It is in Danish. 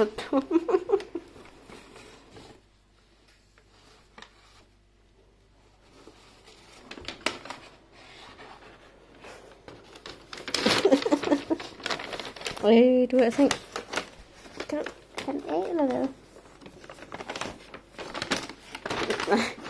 så dum. Du har altså ikke... Kan du tage den af, eller hvad? Nej.